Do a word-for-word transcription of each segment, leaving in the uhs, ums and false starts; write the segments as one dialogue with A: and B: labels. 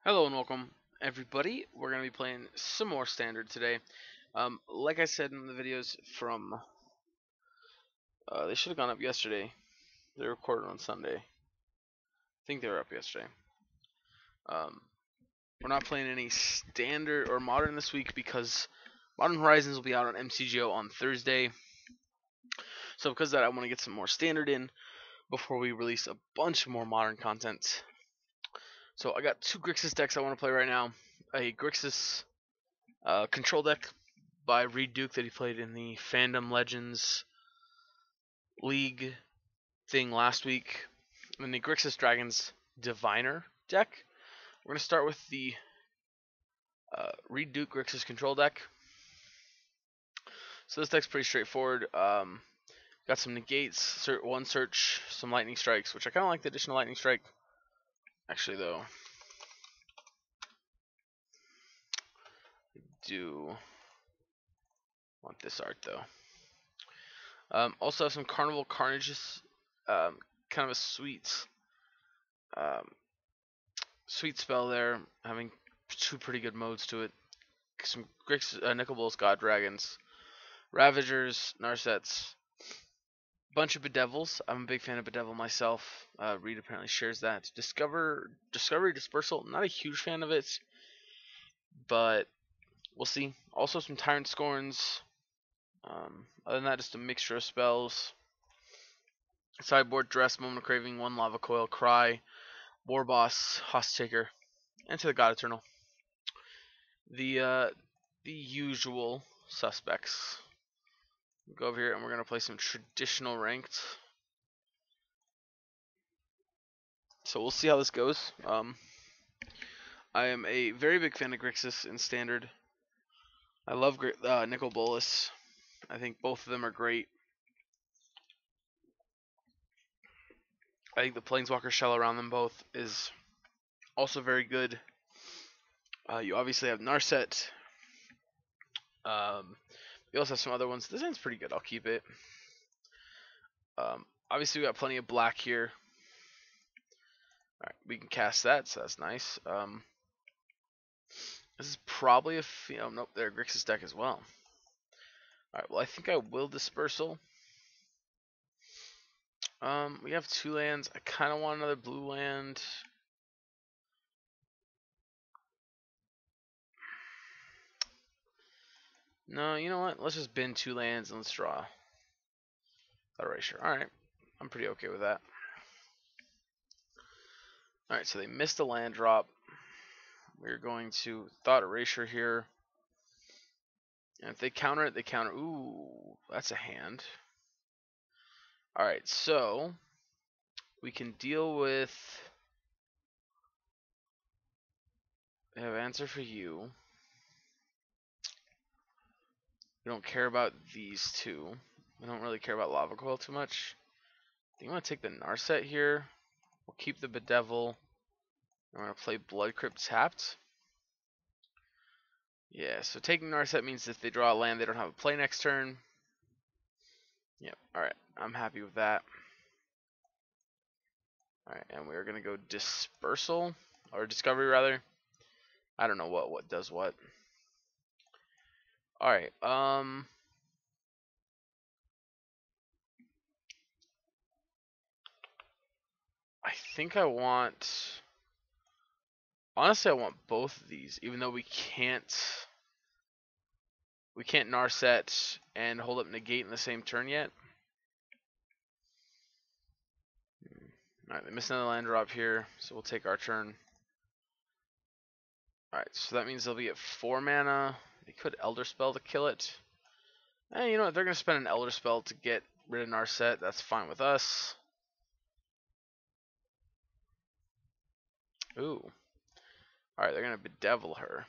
A: Hello and welcome, everybody. We're going to be playing some more Standard today. Um, like I said in the videos from, uh, they should have gone up yesterday. They recorded on Sunday. I think they were up yesterday. Um, we're not playing any Standard or Modern this week because Modern Horizons will be out on M C G O on Thursday. So because of that, I want to get some more Standard in before we release a bunch more Modern content. So I got two Grixis decks I want to play right now. A Grixis uh, control deck by Reed Duke that he played in the Fandom Legends League thing last week. And the Grixis Dragons Diviner deck. We're going to start with the uh, Reed Duke Grixis control deck. So this deck's pretty straightforward. Um, got some negates, one search, some lightning strikes, which I kind of like the additional lightning strike. Actually, though, I do want this art though. Um, also have some Carnival Carnages, um, kind of a sweet, um, sweet spell there, having two pretty good modes to it. Some Grix, uh, Nicol Bolas, God Dragons, Ravagers, Narsets, bunch of Bedevils. I'm a big fan of Bedevil myself. Uh, Reed apparently shares that. Discover, Discovery Dispersal. Not a huge fan of it, but we'll see. Also some Tyrant Scorns. Um, other than that, just a mixture of spells. Sideboard Dress, Moment of Craving, one Lava Coil, Cry, War Boss, Hosttaker, and to the God Eternal. The uh, the usual suspects. We'll go over here and we're gonna play some traditional ranked. So we'll see how this goes. Um, I am a very big fan of Grixis in Standard. I love uh, Nicol Bolas. I think both of them are great. I think the Planeswalker shell around them both is also very good. Uh, you obviously have Narset. Um, we also have some other ones. This end's pretty good. I'll keep it. Um, obviously, we got plenty of black here. Alright, we can cast that, so that's nice. Um, this is probably a... Oh, nope, there, Grixis deck as well. Alright, well, I think I will Dispersal. Um, we have two lands. I kind of want another blue land. No, you know what? Let's just bin two lands and let's draw. Thought Erasure. Alright, I'm pretty okay with that. Alright, so they missed a land drop. We're going to Thought Erasure here. And if they counter it, they counter. Ooh, that's a hand. Alright, so we can deal with. I have answer for you. We don't care about these two. We don't really care about Lava Coil too much. I think I'm going to take the Narset here. We'll keep the Bedevil. I'm going to play Blood Crypt tapped. Yeah, so taking Narset means if they draw a land, they don't have a play next turn. Yep, alright. I'm happy with that. Alright, and we're going to go Dispersal. Or Discovery, rather. I don't know what what does what. Alright, um... I think I want... Honestly, I want both of these, even though we can't... We can't Narset and hold up Negate in the same turn yet. Alright, they missed another land drop here, so we'll take our turn. Alright, so that means they'll be at four mana. They could Elder Spell to kill it. Eh, you know what? They're going to spend an Elder Spell to get rid of Narset. That's fine with us. Ooh. Alright, they're going to Bedevil her.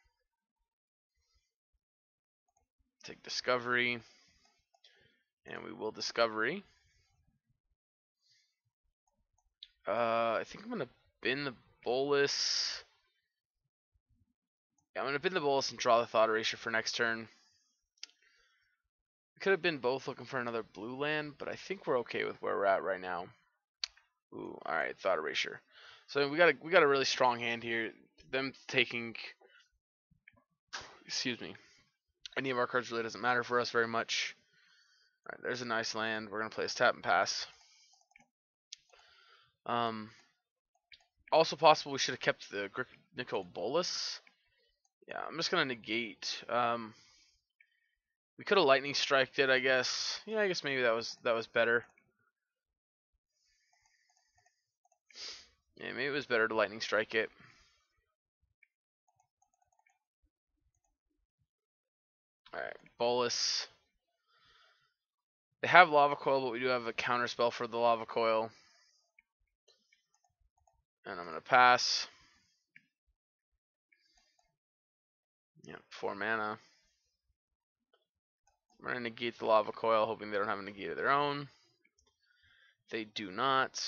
A: Take Discovery. And we will Discovery. Uh, I think I'm going to bin the Bolas. Yeah, I'm going to bin the Bolas and draw the Thought Erasure for next turn. We could have been both looking for another blue land, but I think we're okay with where we're at right now. Ooh, alright, Thought Erasure. So we got a we got a really strong hand here. them taking, excuse me, any of our cards really doesn't matter for us very much. Alright, there's a nice land. We're going to play a tap and pass. Um, also possible we should have kept the Nicol Bolas. Yeah, I'm just going to negate. Um, we could have lightning striked it, I guess. Yeah, I guess maybe that was that was better. Yeah, maybe it was better to lightning strike it. Alright, Bolas. They have Lava Coil, but we do have a counter spell for the Lava Coil. And I'm going to pass. Yep, four mana. We're going to negate the Lava Coil, hoping they don't have a negate of their own. They do not.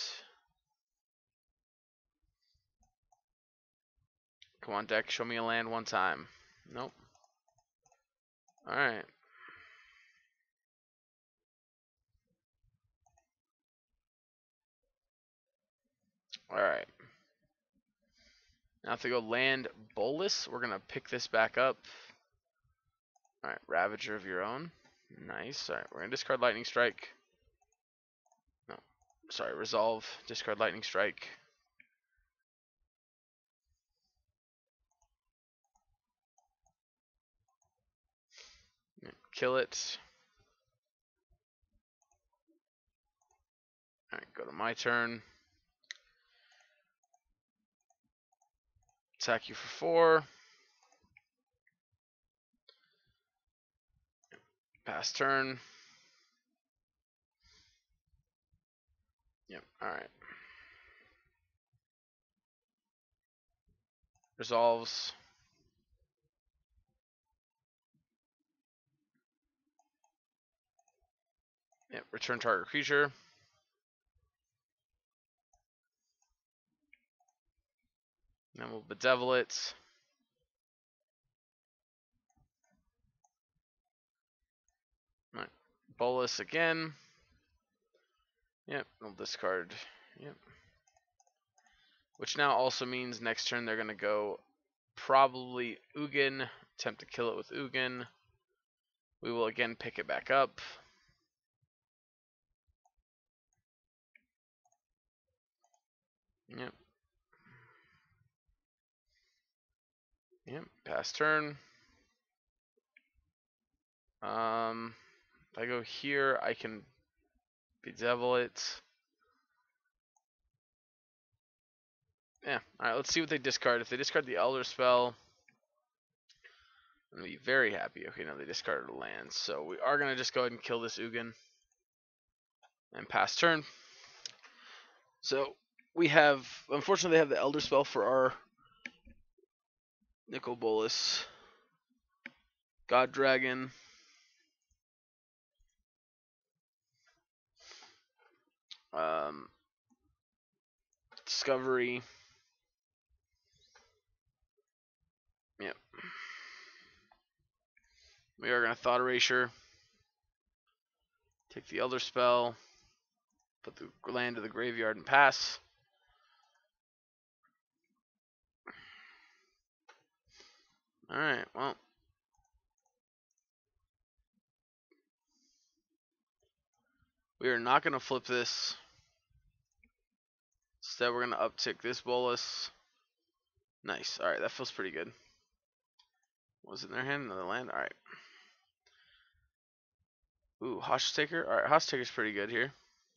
A: Come on, deck, show me a land one time. Nope. Alright. Alright. Now if they go land Bolas, we're going to pick this back up. Alright, Ravager of your own. Nice. Alright, we're going to discard Lightning Strike. No, sorry, Resolve. Discard Lightning Strike. Kill it. Alright, go to my turn. Attack you for four. Pass turn. Yep, alright. Resolves. Yep, return target creature. Then we'll bedevil it. Alright. Bolas again. Yep, we'll discard. Yep. Which now also means next turn they're gonna go probably Ugin. Attempt to kill it with Ugin. We will again pick it back up. Yep. Yep. Pass turn. Um, if I go here, I can bedevil it. Yeah. Alright, let's see what they discard. If they discard the Elder Spell, I'm going to be very happy. Okay, no, they discarded a land. So we are going to just go ahead and kill this Ugin. And pass turn. So we have, unfortunately, they have the Elder Spell for our Nicol Bolas. God Dragon. Um, Discovery. Yep. We are going to Thought Erasure. Take the Elder Spell. Put the land to the graveyard and pass. Alright, well. We are not going to flip this. Instead, we're going to uptick this Bolas. Nice. Alright, that feels pretty good. What was it in their hand? Another land? Alright. Ooh, Hostage Taker? Alright, Hostage Taker's pretty good here.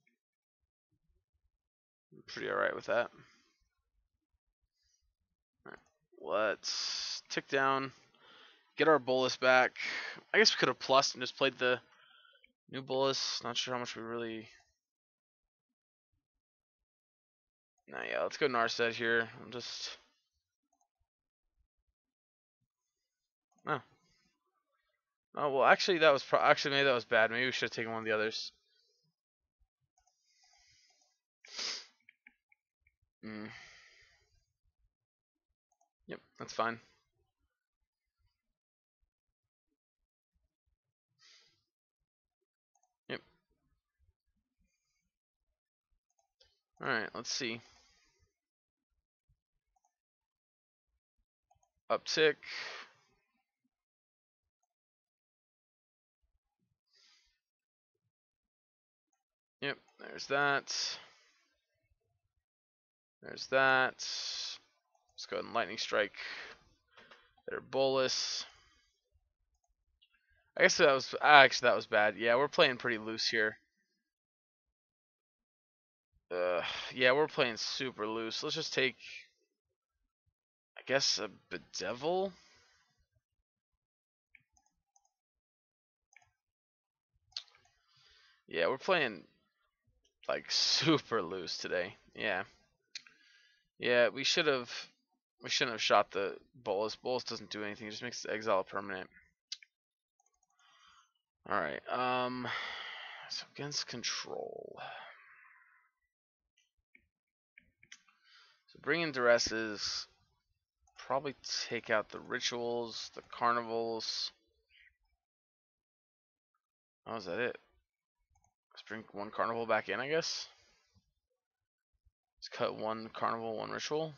A: I'm pretty alright with that. Alright, let's tick down. Get our Bolas back. I guess we could have plussed and just played the new Bolas. Not sure how much we really... Nah, yeah, let's go Narset here. I'm just... Oh. Oh, well, actually, that was pro actually maybe that was bad. Maybe we should have taken one of the others. Mm. Yep, that's fine. Yep. Alright, let's see. Uptick. Yep, there's that. There's that. Let's go ahead and lightning strike. Their bolus. I guess that was actually that was bad. Yeah, we're playing pretty loose here. Uh, yeah, we're playing super loose. Let's just take, I guess, a Bedevil. Yeah, we're playing like super loose today. Yeah. Yeah, we should have we shouldn't have shot the bolus. Bolus doesn't do anything, it just makes the exile permanent. Alright, um so against control. So bring in duresses, probably take out the rituals, the carnivals. Oh, is that it? Let's bring one carnival back in, I guess. Let's cut one carnival, one ritual.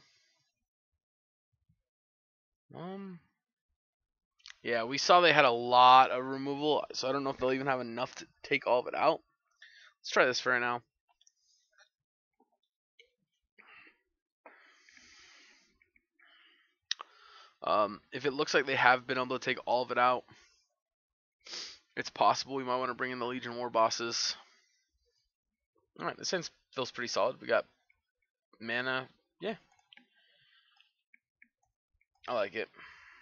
A: Um, yeah, we saw they had a lot of removal, so I don't know if they'll even have enough to take all of it out. Let's try this for right now. Um, if it looks like they have been able to take all of it out, it's possible we might want to bring in the Legion War bosses. Alright, this sense feels pretty solid. We got mana. Yeah. I like it.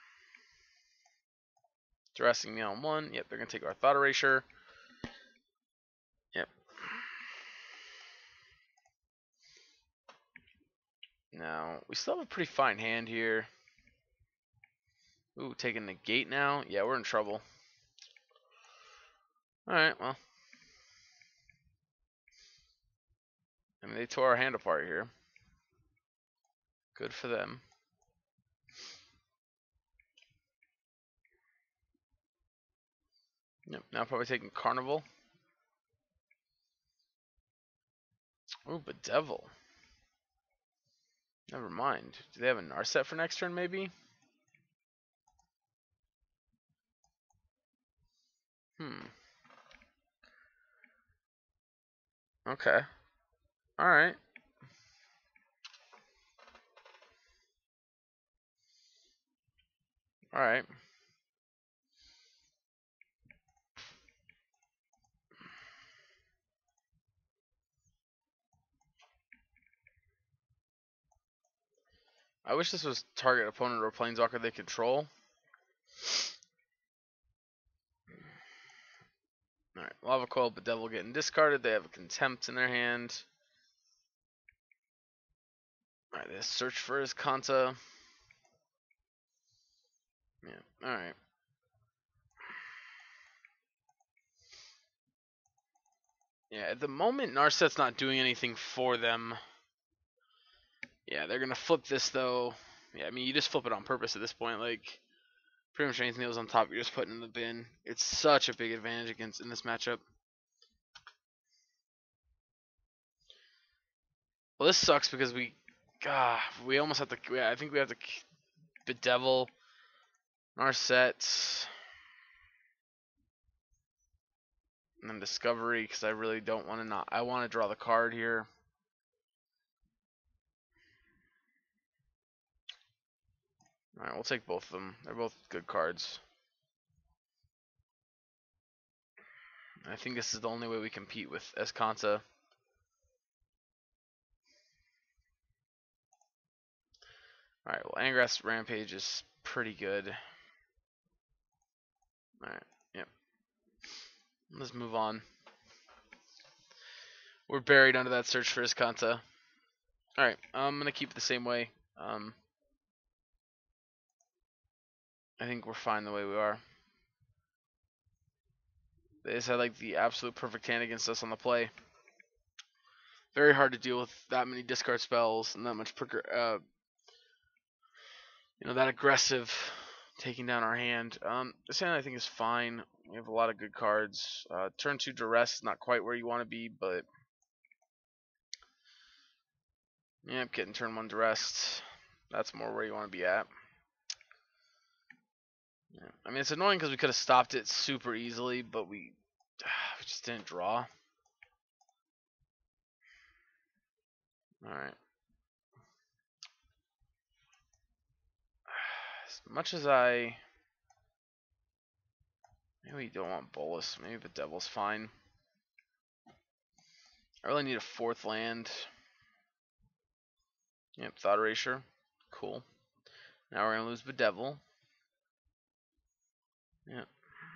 A: Dressing me on one. Yep, they're going to take our Thought Erasure. Yep. Now, we still have a pretty fine hand here. Ooh, taking the gate now. Yeah, we're in trouble. Alright, well. I mean, they tore our hand apart here. Good for them. Yep, now probably taking Carnival. Ooh, Bedevil. Never mind. Do they have a Narset for next turn, maybe? Hmm. Okay. Alright. Alright. I wish this was target opponent or planeswalker they control. Alright, Lava Coil, Bedevil getting discarded. They have a Contempt in their hand. Alright, they search for his Kanta. Yeah, alright. Yeah, at the moment, Narset's not doing anything for them. Yeah, they're gonna flip this though. Yeah, I mean, you just flip it on purpose at this point. Like, pretty much anything that was on top, you're just putting in the bin. It's such a big advantage against in this matchup. Well, this sucks because we, God, we almost have to. Yeah, I think we have to Bedevil Narset and then Discovery because I really don't want to not. I want to draw the card here. All right, we'll take both of them. They're both good cards. I think this is the only way we compete with Escanta. Alright, well, Angrass Rampage is pretty good. Alright, yep. Let's move on. We're buried under that search for Escanta. Alright, I'm going to keep it the same way. Um, I think we're fine the way we are. They just had like the absolute perfect hand against us on the play. Very hard to deal with that many discard spells and that much, uh, you know, that aggressive taking down our hand. Um, this hand I think is fine. We have a lot of good cards. Uh, turn two Duress is not quite where you want to be, but yeah, getting turn one Duress. That's more where you want to be at. Yeah. I mean, it's annoying because we could have stopped it super easily, but we, we just didn't draw. Alright. As much as I... Maybe we don't want Bolas. Maybe the Devil's fine. I really need a fourth land. Yep, Thought Erasure. Cool. Now we're going to lose Bedevil. Yep.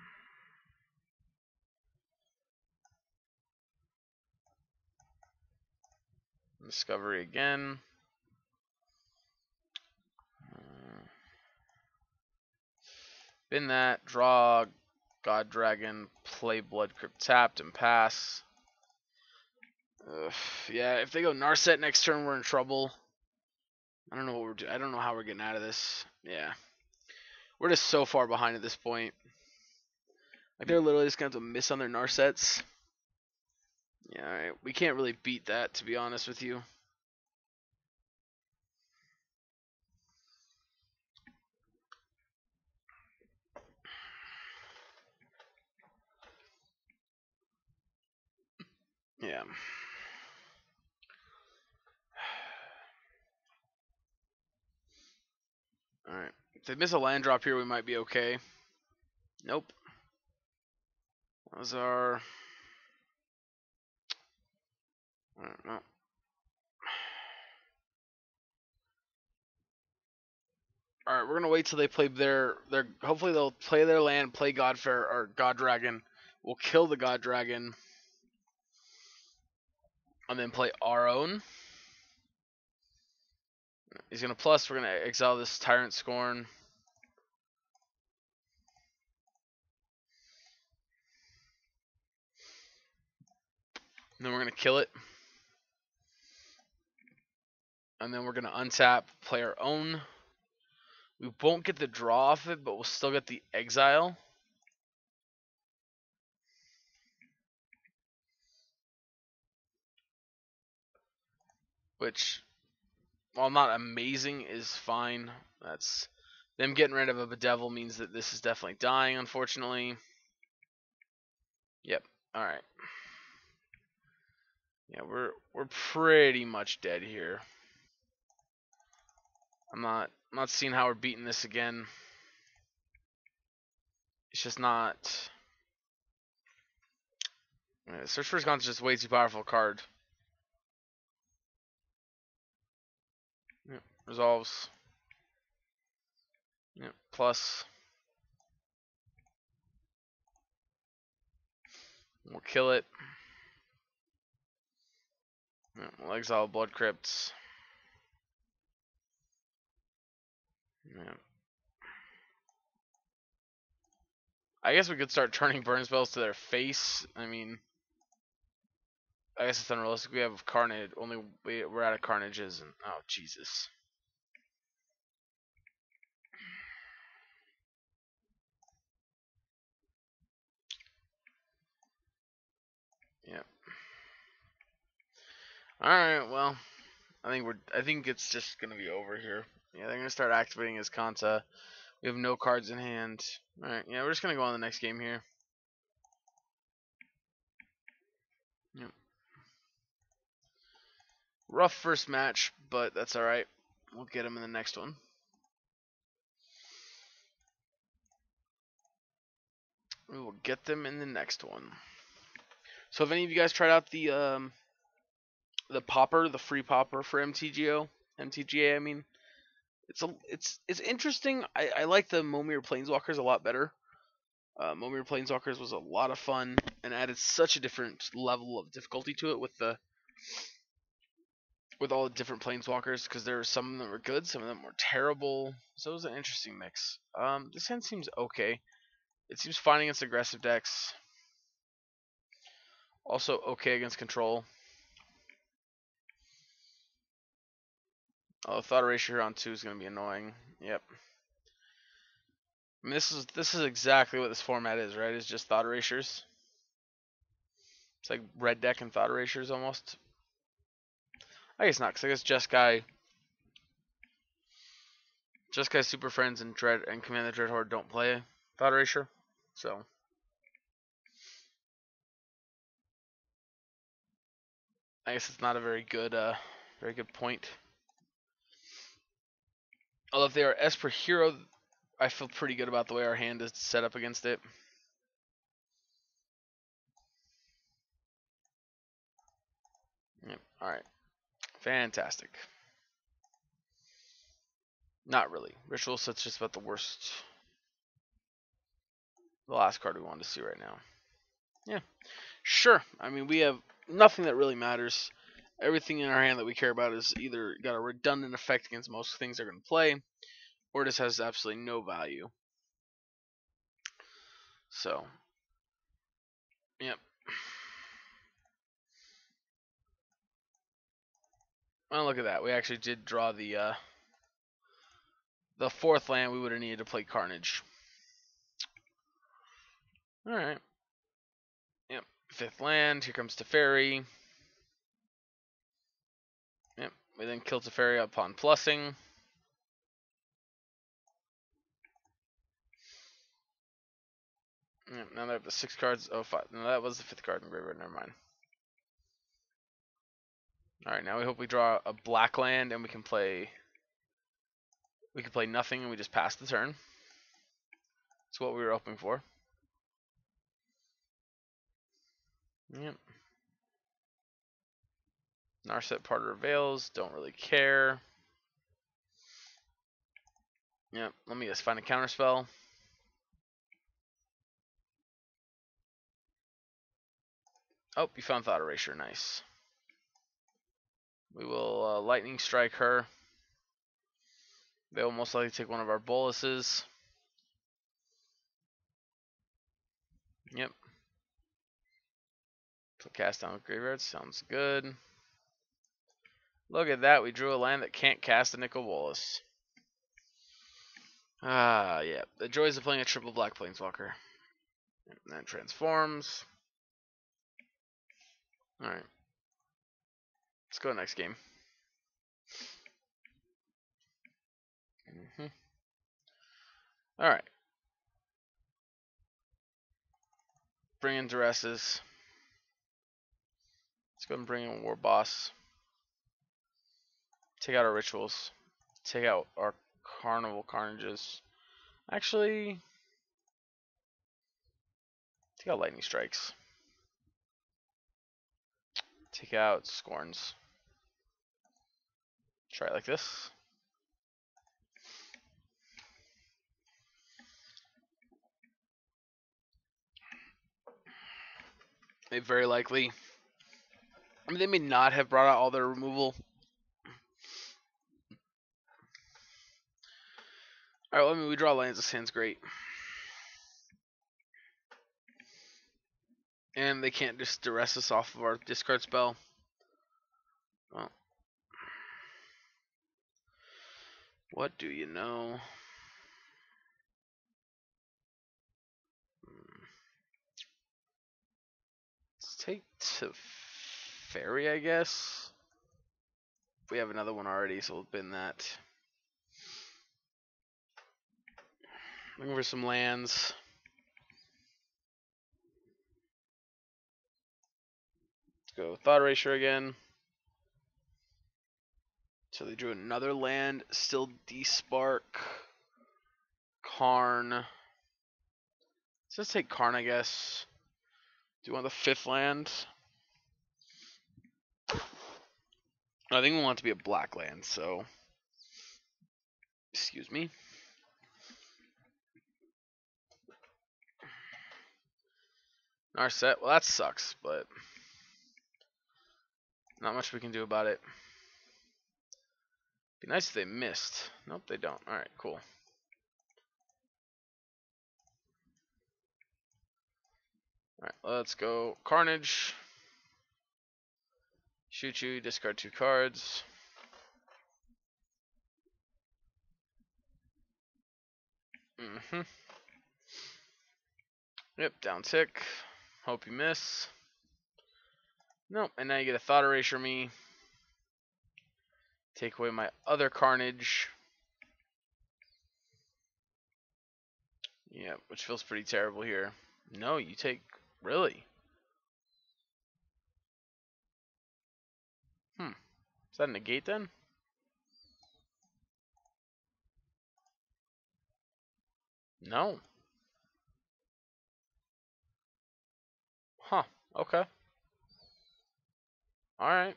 A: Discovery again. Uh, bin that. Draw God Dragon. Play Blood Crypt tapped and pass. Ugh, yeah, if they go Narset next turn, we're in trouble. I don't know what we're doing. I don't know how we're getting out of this. Yeah. We're just so far behind at this point. Like, they're literally just going to have to miss on their Narsets. Yeah, alright. We can't really beat that, to be honest with you. Yeah. Alright. If they miss a land drop here, we might be okay. Nope. That was our... Alright, no. Alright, we're gonna wait till they play their their hopefully they'll play their land, play Godfair or God Dragon. We'll kill the God Dragon. And then play our own. He's gonna plus, we're gonna exile this Tyrant Scorn. And then we're gonna kill it. And then we're gonna untap, play our own. We won't get the draw off it, but we'll still get the exile. Which, while not amazing, is fine. That's them getting rid of a Bedevil means that this is definitely dying, unfortunately. Yep. Alright. Yeah, we're we're pretty much dead here. I'm not I'm not seeing how we're beating this again. It's just not. Yeah, Search for Wisconsin is just way too powerful card. Yep, resolves. Yep, plus. We'll kill it. Yep, we'll exile Blood Crypts. Yep. I guess we could start turning burn spells to their face. I mean, I guess it's unrealistic. We have Carnage. Only we, we're out of Carnages, and oh Jesus. Yep. All right. Well, I think we're. I think it's just gonna be over here. Yeah, they're gonna start activating his Kanta. We have no cards in hand. All right. Yeah, we're just gonna go on the next game here. Yep. Rough first match, but that's all right. We'll get him in the next one. We will get them in the next one. So, have any of you guys tried out the um, the popper, the free popper for M T G O, M T G A? I mean, it's a, it's it's interesting. I, I like the Momir Planeswalkers a lot better. Uh, Momir Planeswalkers was a lot of fun and added such a different level of difficulty to it with the with all the different Planeswalkers, because there were some of them were good, some of them were terrible. So it was an interesting mix. Um, this hand seems okay. It seems fine against aggressive decks. Also okay against control. Oh, Thought Erasure on two is going to be annoying. Yep. I mean, this is this is exactly what this format is, right? It's just Thought Erasures. It's like red deck and Thought Erasures almost. I guess not, because I guess Jeskai, Jeskai Super Friends and Dread and Command the Dread Horde don't play. Thought Erasure. So I guess it's not a very good, uh, very good point. Although if they are Esper Hero, I feel pretty good about the way our hand is set up against it. Yep. All right. Fantastic. Not really. Ritual Set's just about the worst. The last card we wanted to see right now. Yeah. Sure. I mean, we have nothing that really matters. Everything in our hand that we care about is either got a redundant effect against most things they're going to play, or just has absolutely no value. So, yep. Well, look at that. We actually did draw the uh, the fourth land. We would have needed to play Carnage. All right. Yep. Fifth land. Here comes Teferi. Yep. We then kill Teferi upon plussing. Yep. Now they have the six cards. Oh, five. No, that was the fifth card in graveyard. Never mind. All right. Now we hope we draw a black land and we can play. We can play nothing and we just pass the turn. That's what we were hoping for. Yep. Narset Parter of Veils. Don't really care. Yep. Let me just find a counterspell. Oh, you found Thought Erasure. Nice. We will uh, Lightning Strike her. They will most likely take one of our boluses. Yep. Put cast down with graveyard. Sounds good. Look at that. We drew a land that can't cast a Nicol Bolas. Ah, yeah. The joys of playing a triple black planeswalker. And that transforms. Alright. Let's go next game. Mm-hmm. Alright. Bring in Duresses. Let's go and bring in War Boss. Take out our rituals. Take out our Carnival Carnages. Actually, take out Lightning Strikes. Take out Scorns. Try it like this. They very likely. I mean, they may not have brought out all their removal. Alright, well, I mean, we draw lands. This hand's great. And they can't just duress us off of our discard spell. Well, what do you know? Let's take Teferi, I guess. We have another one already, so we'll bin that. Looking for some lands. Let's go Thought Erasure again. So they drew another land. Still Despark. Karn. Let's just take Karn, I guess. Do you want the fifth land? I think we want it to be a black land, so. Excuse me. Narset. Well, that sucks, but not much we can do about it. Be nice if they missed. Nope, they don't. Alright, cool. Alright, let's go Carnage. Shoot you, discard two cards. Mm-hmm. Yep, down tick. Hope you miss. Nope, and now you get a Thought Erasure me. Take away my other Carnage. Yeah, which feels pretty terrible here. No, you take... Really? Hmm. Is that a negate then? No. Huh. Okay. Alright.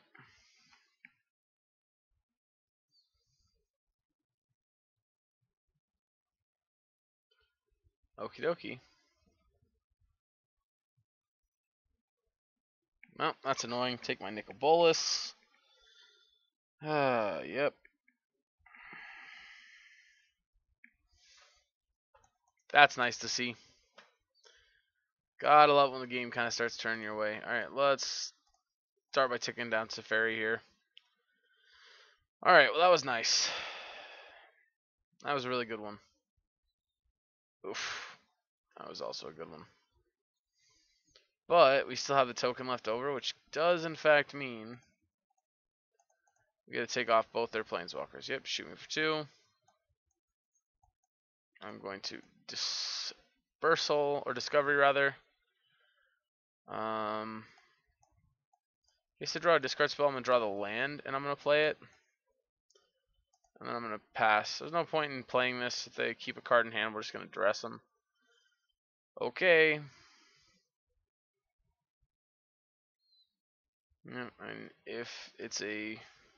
A: Okie dokie. Well, that's annoying. Take my Nicol Bolas. Uh, yep. That's nice to see. Gotta love when the game kind of starts turning your way. Alright, let's start by ticking down Teferi here. Alright, well that was nice. That was a really good one. Oof. That was also a good one. But we still have the token left over, which does in fact mean we gotta take off both their planeswalkers. Yep, shoot me for two. I'm going to dispersal or discovery rather. Um, I guess to draw a discard spell, I'm gonna draw the land and I'm gonna play it, and then I'm gonna pass. There's no point in playing this if they keep a card in hand. We're just gonna dress them. Okay. Yeah, and if it's a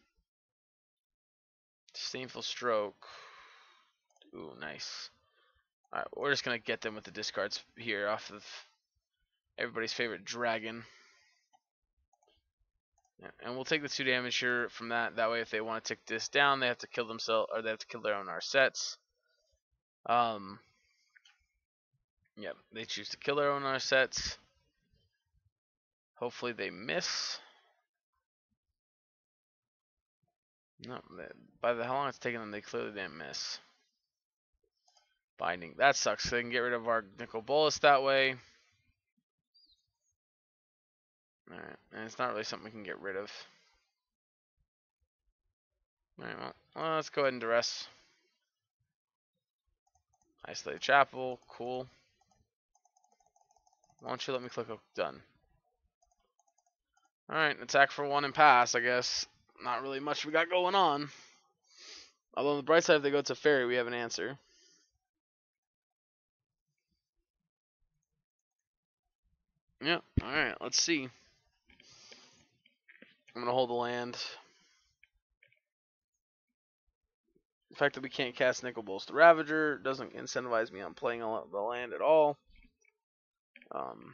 A: disdainful stroke, ooh, nice. All right, we're just gonna get them with the discards here off of everybody's favorite dragon. Yeah, and we'll take the two damage here from that. That way, if they want to tick this down, they have to kill themselves, or they have to kill their own Arsets. Um, yeah, they choose to kill their own Arsets. Hopefully, they miss. No, they, by the how long it's taken them, they clearly didn't miss. Binding, that sucks. So they can get rid of our Nicol Bolas that way. All right, and it's not really something we can get rid of. All right, well, well let's go ahead and duress. Isolate Chapel, cool. Why don't you let me click done? Alright, attack for one and pass, I guess. Not really much we got going on. Although on the bright side, if they go to Fairy, we have an answer. Yep, alright, let's see. I'm going to hold the land. The fact that we can't cast Nicol Bolas the Ravager doesn't incentivize me on playing the land at all. Um...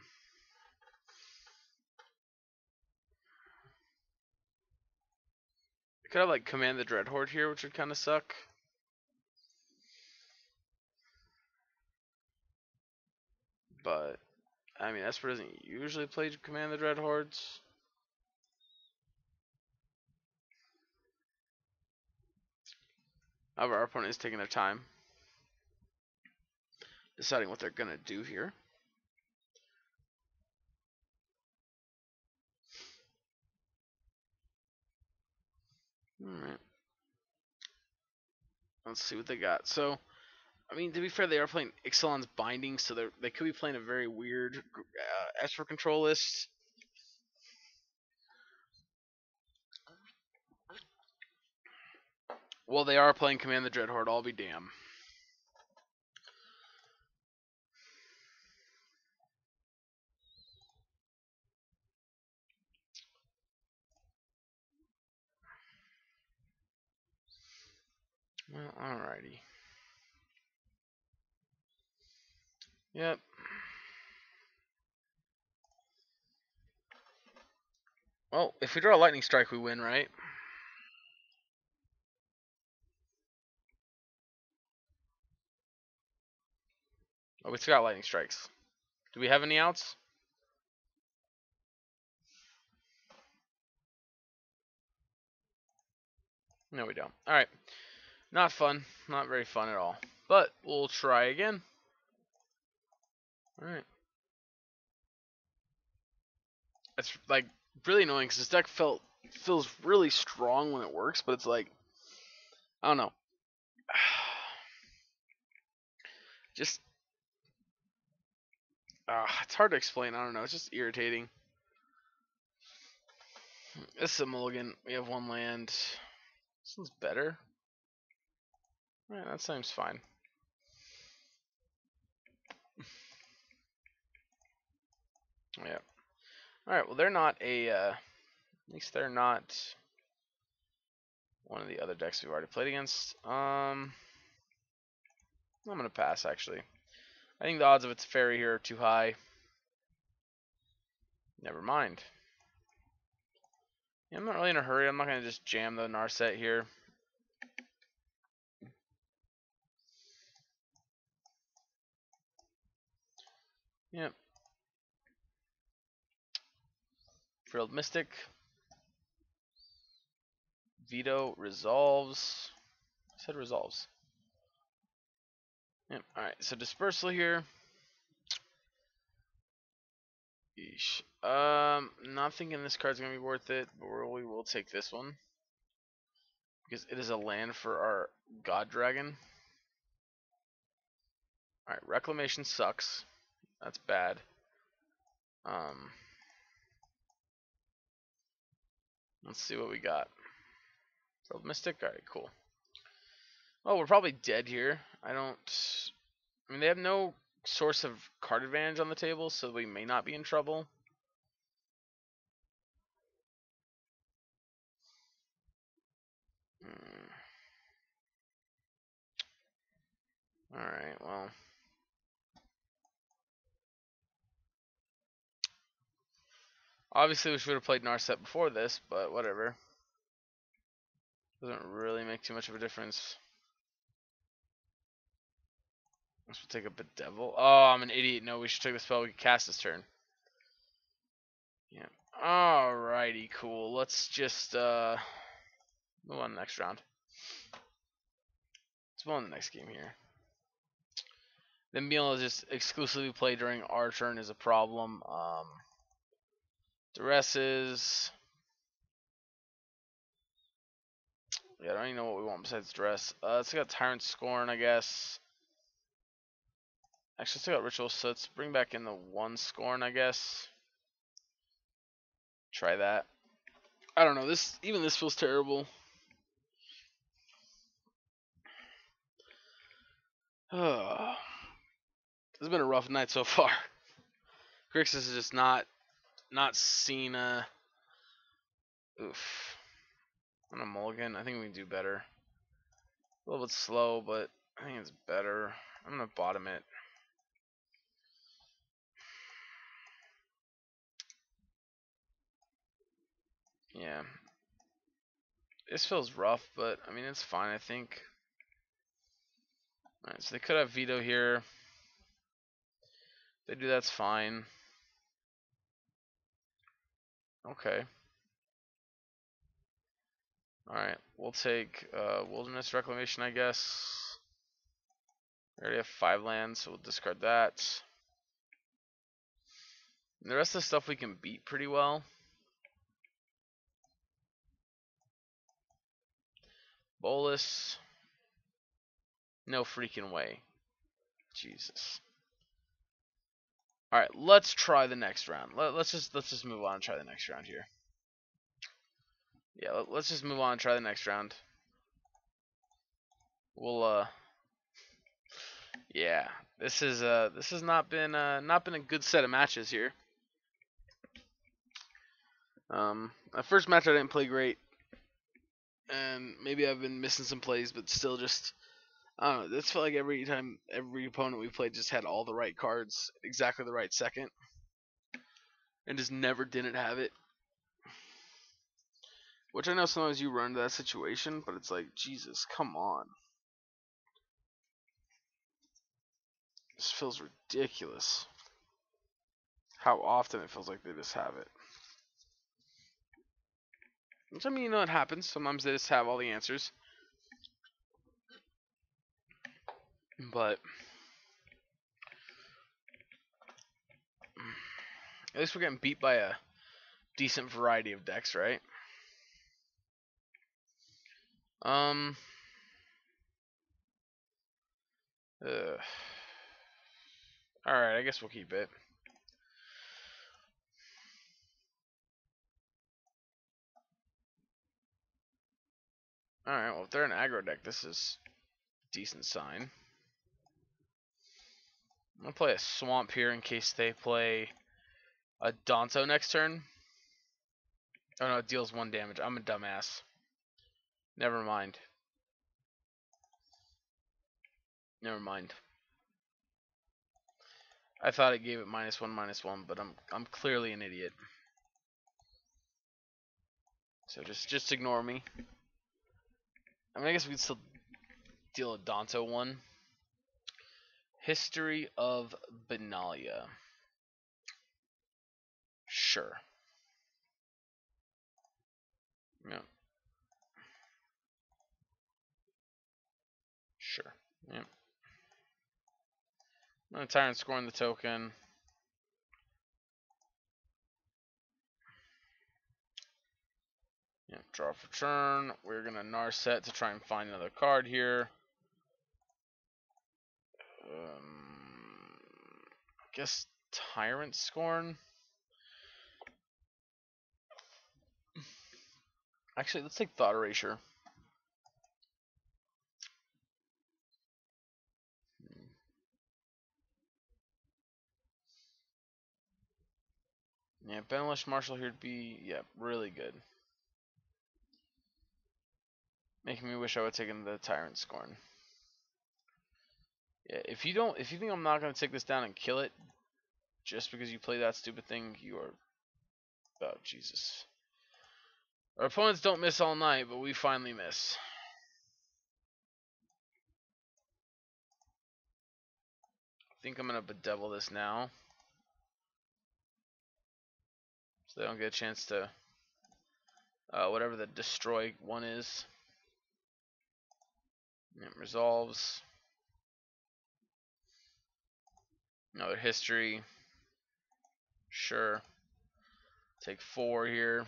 A: Could have like Command the Dreadhorde here, which would kind of suck. But I mean, Esper doesn't usually play Command the Dreadhordes. However, our opponent is taking their time, deciding what they're gonna do here. Alright. Let's see what they got. So, I mean, to be fair, they are playing Ixalan's Binding, so they they could be playing a very weird uh, Esper control list. Well, they are playing Command the Dreadhorde, I'll be damned. Well, alrighty. Yep. Well, if we draw a Lightning Strike, we win, right? Oh, we still got Lightning Strikes. Do we have any outs? No, we don't. Alright. Not fun. Not very fun at all. But we'll try again. Alright. It's like really annoying because this deck felt feels really strong when it works, but it's like I don't know. Just Uh, it's hard to explain. I don't know. It's just irritating. This is a mulligan. We have one land. This one's better. Alright, that seems fine. Yeah. Alright, well they're not a, uh, at least they're not one of the other decks we've already played against. Um, I'm going to pass, actually. I think the odds of its fairy here are too high. Never mind. Yeah, I'm not really in a hurry. I'm not going to just jam the Narset here. Yep. Frilled Mystic. Veto resolves. I said resolves. Yep. Alright, so Dispersal here. Yeesh. Um, not thinking this card's going to be worth it, but we will take this one. Because it is a land for our God Dragon. Alright, Reclamation sucks. That's bad. Um, let's see what we got. Frilled Mystic? Alright, cool. Oh, we're probably dead here. I don't... I mean, they have no source of card advantage on the table, so we may not be in trouble. Hmm. Alright, well... Obviously, we should have played Narset before this, but whatever. Doesn't really make too much of a difference. Let's take a Bedevil. Oh, I'm an idiot. No, we should take the spell. We can cast this turn. Yeah. Alrighty, cool. Let's just uh, move on to the next round. Let's move on to the next game here. Then being able to just exclusively play during our turn is a problem. Um, Duresses. Yeah, I don't even know what we want besides Duress. Uh, let's got Tyrant Scorn, I guess. Actually, let's got Ritual, so let's bring back in the one Scorn, I guess. Try that. I don't know. This even this feels terrible. Oh, it's been a rough night so far. Grixis is just not not seen a oof. On a mulligan, I think we can do better. A little bit slow, but I think it's better. I'm gonna bottom it. Yeah. This feels rough, but I mean it's fine, I think. Alright, so they could have veto here. If they do, that's fine. Okay. Alright, we'll take uh, Wilderness Reclamation, I guess. We already have five lands, so we'll discard that. And the rest of the stuff we can beat pretty well. Bolus. No freaking way. Jesus. All right, let's try the next round. Let, let's just let's just move on and try the next round here. Yeah, let, let's just move on and try the next round. We'll uh yeah, this is uh this has not been uh not been a good set of matches here. Um, my first match I didn't play great, and maybe I've been missing some plays, but still just I don't know. This felt like every time every opponent we played just had all the right cards, exactly the right second, and just never didn't have it. Which I know sometimes you run into that situation, but it's like, Jesus, come on. This feels ridiculous. How often it feels like they just have it. Which, I mean, you know, it happens. Sometimes they just have all the answers. But at least we're getting beat by a decent variety of decks, right? Um. Uh, Alright, I guess we'll keep it. Alright, well if they're an aggro deck, this is a decent sign. I'm gonna play a Swamp here in case they play a Danto next turn. Oh no, it deals one damage. I'm a dumbass. Never mind. Never mind. I thought it gave it minus one, minus one, but I'm I'm clearly an idiot. So just just ignore me. I mean, I guess we could still deal a Danto one. History of Benalia. Sure. Yeah. Sure. Yeah. I'm gonna Tyrant scoring the token. Yeah, draw for turn. We're gonna Narset to try and find another card here. Um, I guess Tyrant Scorn. Actually, let's take Thought Erasure. Yeah, Benalish Marshall here would be, yeah, really good. Making me wish I would have taken the Tyrant Scorn. Yeah, if you don't, if you think I'm not gonna take this down and kill it, just because you play that stupid thing, you are, oh Jesus. Our opponents don't miss all night, but we finally miss. I think I'm gonna bedevil this now, so they don't get a chance to, uh, whatever the destroy one is. It resolves. Another history. Sure. Take four here.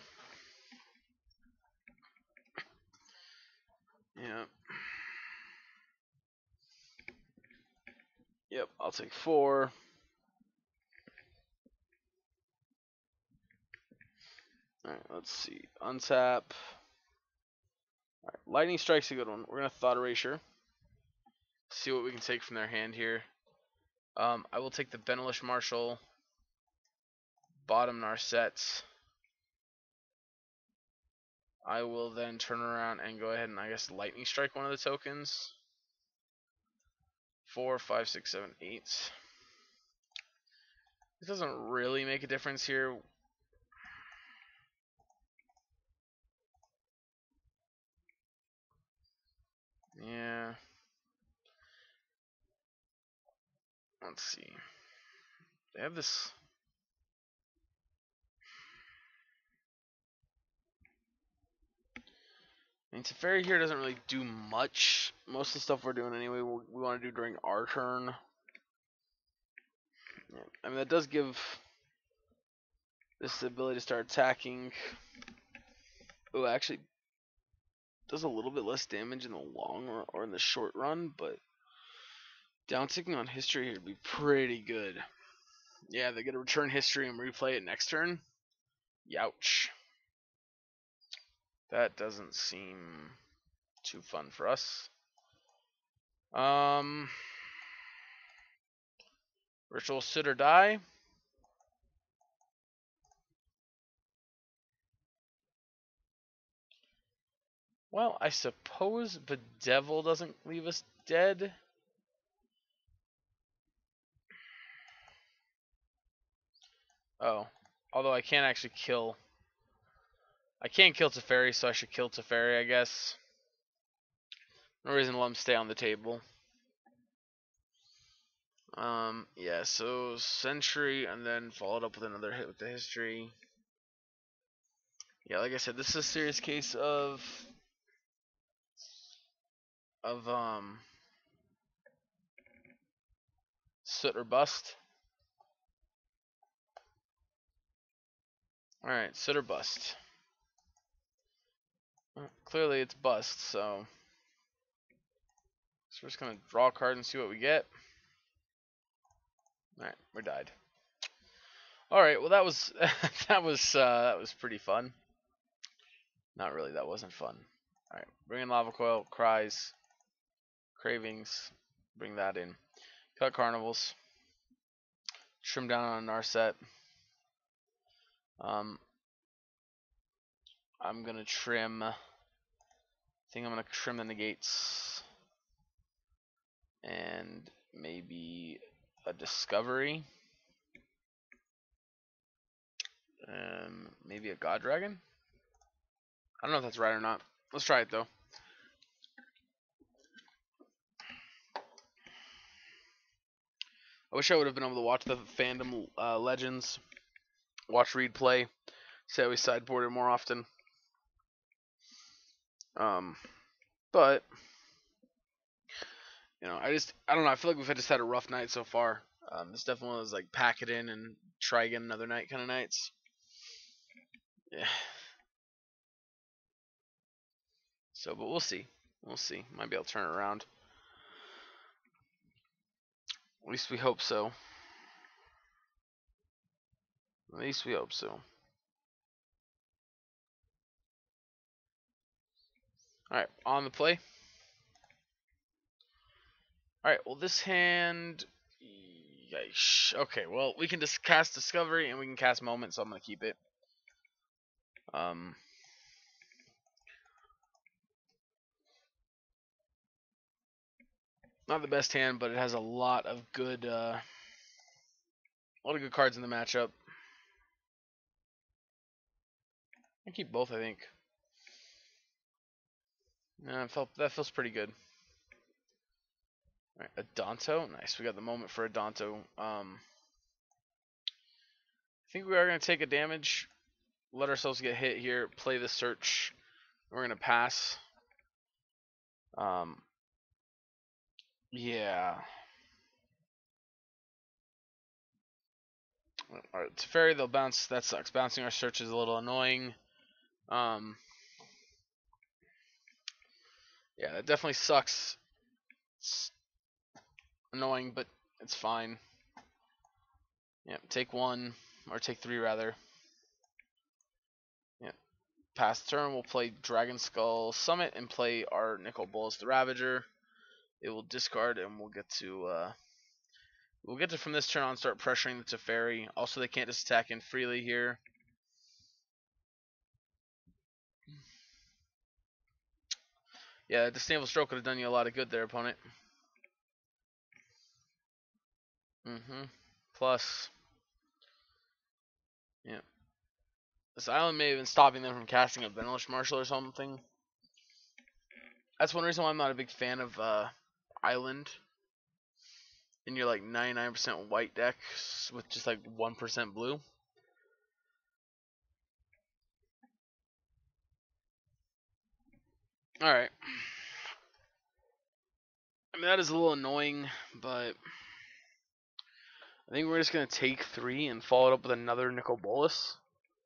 A: Yep. Yep, I'll take four. Alright, let's see. Untap. Alright, Lightning Strike's a good one. We're gonna Thought Erasure. See what we can take from their hand here. Um, I will take the Benalish Marshall. Bottom Narsets. I will then turn around and go ahead and I guess Lightning Strike one of the tokens. Four, five, six, seven, eight. This doesn't really make a difference here. Yeah. Let's see. They have this. I mean, Teferi here doesn't really do much. Most of the stuff we're doing anyway, we we want to do during our turn. Yeah. I mean, that does give this the ability to start attacking. Oh, actually, does a little bit less damage in the long or, or in the short run, but down ticking on history here would be pretty good. Yeah, they get to return history and replay it next turn. Youch. That doesn't seem too fun for us. Um, Ritual Sit or Die. Well, I suppose Bedevil doesn't leave us dead. Oh, although I can't actually kill. I can't kill Teferi, so I should kill Teferi, I guess. No reason to let him stay on the table. Um, yeah, so Sentry, and then followed up with another hit with the history. Yeah, like I said, this is a serious case of of um soot or bust. All right, soot or bust. Well, clearly it's bust, so so we're just gonna draw a card and see what we get. All right, we're died. All right, well that was that was uh, that was pretty fun. Not really, that wasn't fun. Alright, bring in Lava Coil, Cries, Cravings, bring that in. Cut Carnivals. Trim down on Narset. Um, I'm gonna trim. I think I'm gonna trim the negates, and maybe a Discovery, and maybe a God Dragon. I don't know if that's right or not. Let's try it though. I wish I would have been able to watch the Fandom uh, Legends, watch Reed play, see how he sideboarded more often. Um, but you know, I just I don't know. I feel like we've just had a rough night so far. Um, it's definitely one of those like pack it in and try again another night kind of nights. Yeah. So, but we'll see. We'll see. Might be able to turn it around. At least we hope so. At least we hope so. Alright, on the play. Alright, well this hand... Yeesh. Okay, well we can just cast Discovery and we can cast Moment, so I'm going to keep it. Um... Not the best hand, but it has a lot of good... Uh, a lot of good cards in the matchup. I keep both, I think. Yeah, felt, that feels pretty good. Alright, Adonto. Nice, we got the Moment for Adonto. Um, I think we are going to take a damage, let ourselves get hit here, play the Search. We're going to pass. Um, yeah. Alright, Teferi, they'll bounce. That sucks. Bouncing our Search is a little annoying. Um, yeah, that definitely sucks. It's annoying, but it's fine. Yeah, take one, or take three rather. Yeah, pass turn. We'll play Dragon Skull Summit and play our Nicol Bolas the Ravager. It will discard, and we'll get to uh, we'll get to from this turn on start pressuring the Teferi. Also, they can't just attack in freely here. Yeah, the Disdainful Stroke could have done you a lot of good there, opponent. Mm-hmm. Plus, yeah. This island may have been stopping them from casting a Venalish Marshal or something. That's one reason why I'm not a big fan of uh, Island. In your like ninety-nine percent white decks with just like one percent blue. Alright. I mean, that is a little annoying, but I think we're just going to take three and follow it up with another Nicol Bolas.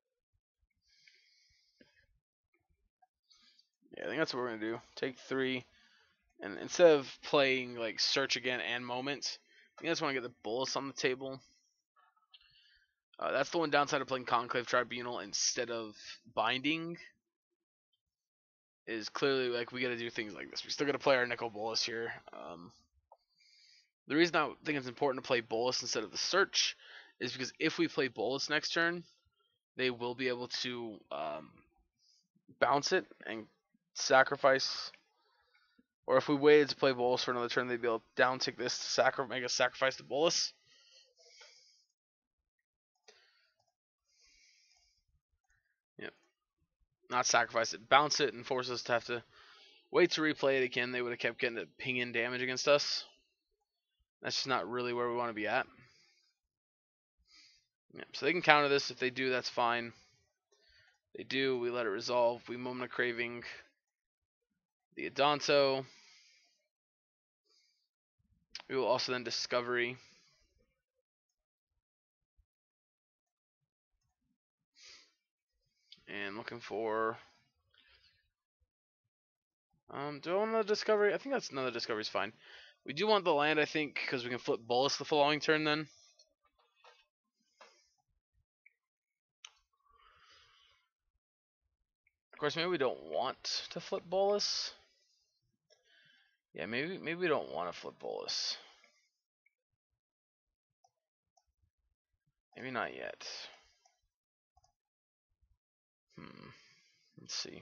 A: Yeah, I think that's what we're going to do. Take three, and instead of playing like Search again and Moment, I think I just want to get the Bolas on the table. Uh, that's the one downside of playing Conclave Tribunal instead of Binding. Is clearly like we got to do things like this. We still got to play our Nicol Bolas here. Um, the reason I think it's important to play Bolas instead of the Search is because if we play Bolas next turn, they will be able to um, bounce it and sacrifice. Or if we waited to play Bolas for another turn, they'd be able to down tick this to sacri make us sacrifice the Bolas. Yep. Not sacrifice it, bounce it, and force us to have to wait to replay it again. They would have kept getting to ping in damage against us. That's just not really where we want to be at. Yep. So they can counter this. If they do, that's fine. They do, we let it resolve. We Moment of Craving the Adonto. We will also then Discovery. And looking for... Um, do I want another Discovery? I think that's another Discovery is fine. We do want the land, I think, because we can flip Bolas the following turn then. Of course, maybe we don't want to flip Bolas. Yeah, maybe maybe we don't want to flip Bolas. Maybe not yet. Hmm. Let's see.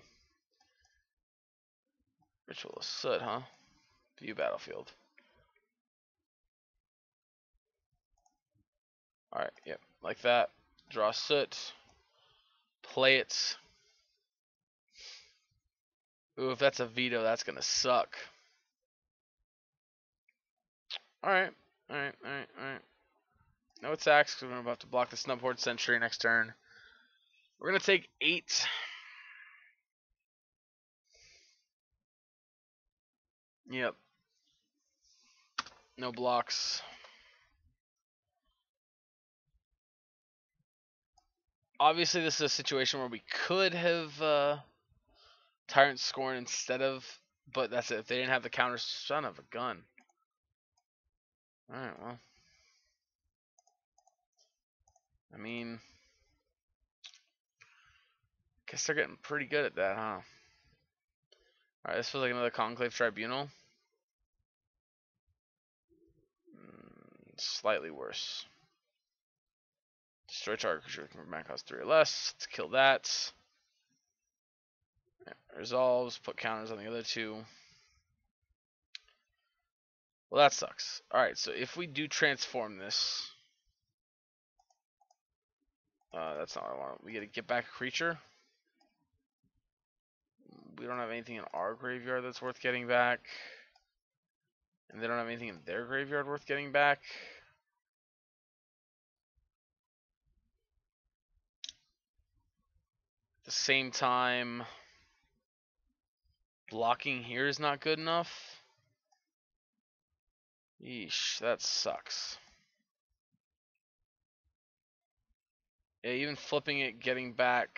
A: Ritual of Soot, huh? View battlefield. Alright, yep. Like that. Draw Soot. Play it. Ooh, if that's a veto, that's gonna suck. Alright. Alright, alright, alright. No attacks, because we're about to block the Snub Horde Sentry next turn. We're gonna take eight. Yep. No blocks. Obviously, this is a situation where we could have uh, Tyrant Scorn instead of, but that's it. If they didn't have the counter, son of a gun. Alright, well. I mean, guess they're getting pretty good at that, huh? Alright, this feels like another Conclave Tribunal. Mm, slightly worse. Destroy target creature with mana cost three or less. Let's kill that. Yeah, resolves, put counters on the other two. Well, that sucks. Alright, so if we do transform this, uh, that's not what I want. We get to get back a creature. We don't have anything in our graveyard that's worth getting back. And they don't have anything in their graveyard worth getting back. At the same time, blocking here is not good enough. Yeesh, that sucks. Yeah, even flipping it, getting back.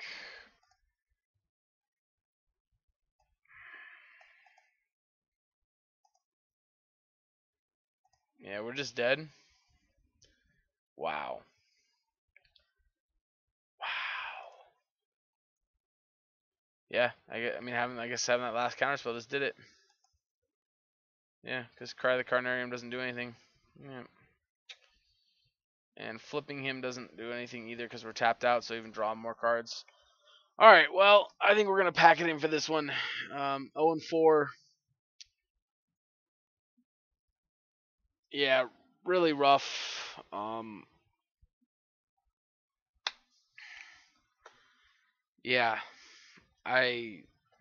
A: Yeah, we're just dead. Wow. Wow. Yeah, I, get, I mean, having I guess having that last counterspell just did it. Yeah, because Cry the Carnarium doesn't do anything. Yeah. And flipping him doesn't do anything either because we're tapped out, so even draw more cards. Alright, well, I think we're going to pack it in for this one. Um, oh and four. Yeah, really rough. Um, yeah, I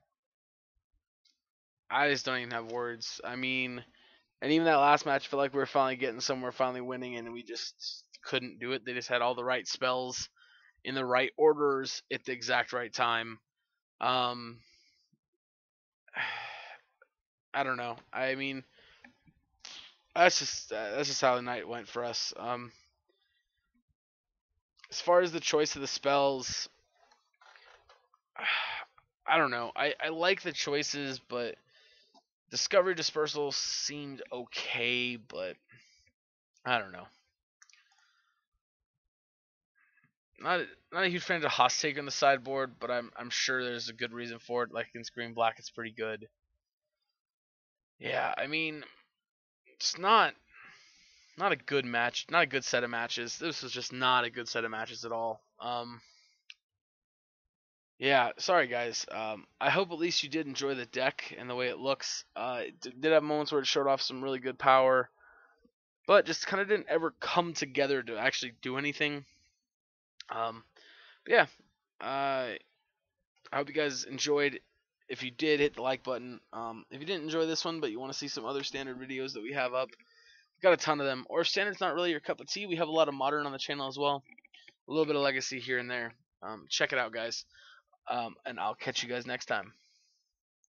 A: I just don't even have words. I mean, and even that last match, I feel like we were finally getting somewhere, finally winning, and we just couldn't do it. They just had all the right spells in the right orders at the exact right time. Um, I don't know. I mean, that's just uh, that's just how the night went for us. Um, as far as the choice of the spells, I don't know. I, I like the choices, but Discovery Dispersal seemed okay, but I don't know. Not not a huge fan of Hostage on the sideboard, but I'm I'm sure there's a good reason for it. Like against Green Black, it's pretty good. Yeah, I mean, it's not not a good match, not a good set of matches. This was just not a good set of matches at all. Um, yeah, sorry guys. Um, I hope at least you did enjoy the deck and the way it looks. Uh, it did have moments where it showed off some really good power, but just kind of didn't ever come together to actually do anything. Um, yeah, uh, I hope you guys enjoyed. If you did, hit the like button. Um, if you didn't enjoy this one, but you want to see some other standard videos that we have up, we've got a ton of them. Or if standard's not really your cup of tea, we have a lot of modern on the channel as well. A little bit of legacy here and there. Um, check it out, guys. Um, and I'll catch you guys next time.